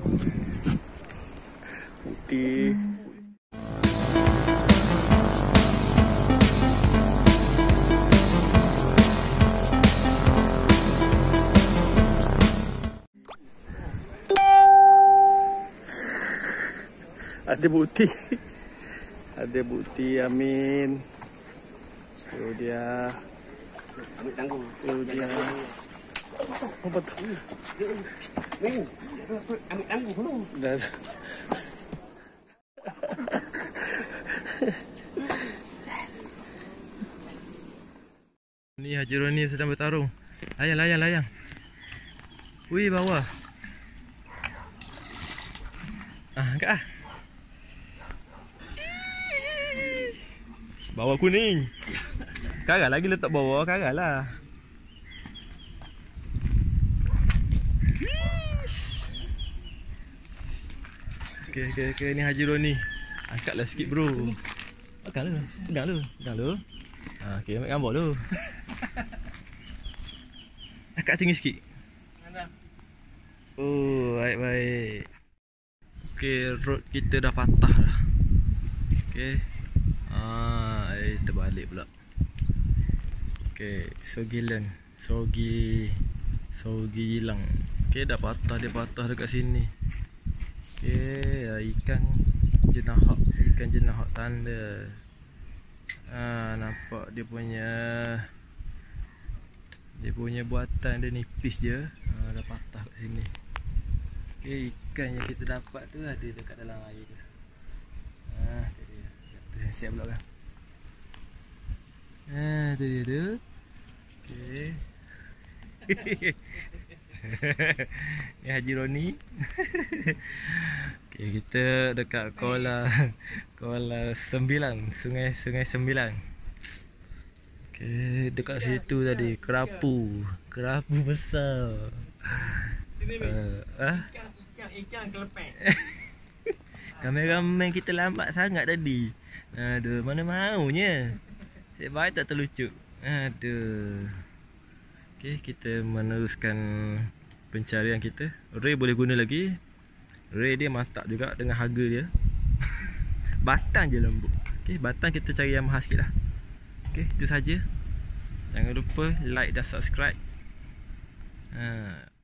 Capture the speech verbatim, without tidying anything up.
Putih. Ada bukti. Ada bukti, Amin. Itu dia. Ambil tangguh. Itu dia. Oh, betul. Ambil tangguh dulu. Dah. Ni Haji Roni sedang bertarung. Layang, layang, layang. Wih, bawah. Ah, angkat ah. Bawah kuning. Karang lagi letak bawah, karang lah. Okey, okey, okey, ni Haji Roni. Angkatlah sikit bro. Pegang lu, pegang lu, pegang lu. Ha, okey, ambil gambar lu. Angkat tinggi sikit. Oh, baik baik. Okey, road kita dah patah dah. Okey. Ah, eh, terbalik pula. Okey, Sogilan, Sogi Sogi hilang. Okey, dah patah, dia patah dekat sini. Okey, ikan jenahak, ikan jenahak tanda. Ah, nampak dia punya dia punya buatan dia nipis je. Ah, dah patah kat sini. Okey, ikan yang kita dapat tu ada dekat dalam air tu. Ah, tu dia. Siap pula kan. Ah, tu dia tu. Okey. Ni Haji Roni. Okey, kita dekat Kuala Kuala Sembilan, Sungai Sungai Sembilan. Okey, dekat situ tadi kerapu, kerapu besar. Uh, ah? Ikan, ikan kelepek. Kameraman kita lambat sangat tadi. Aduh, mana maunya. Saya baik tak terlucut. Aduh. Okey, kita meneruskan pencarian kita. Ray boleh guna lagi. Ray dia mantap juga dengan harga dia. Batang je lembut. Okey, batang kita cari yang mahal sikit lah. Okey, itu saja. Jangan lupa like dan subscribe. Ha.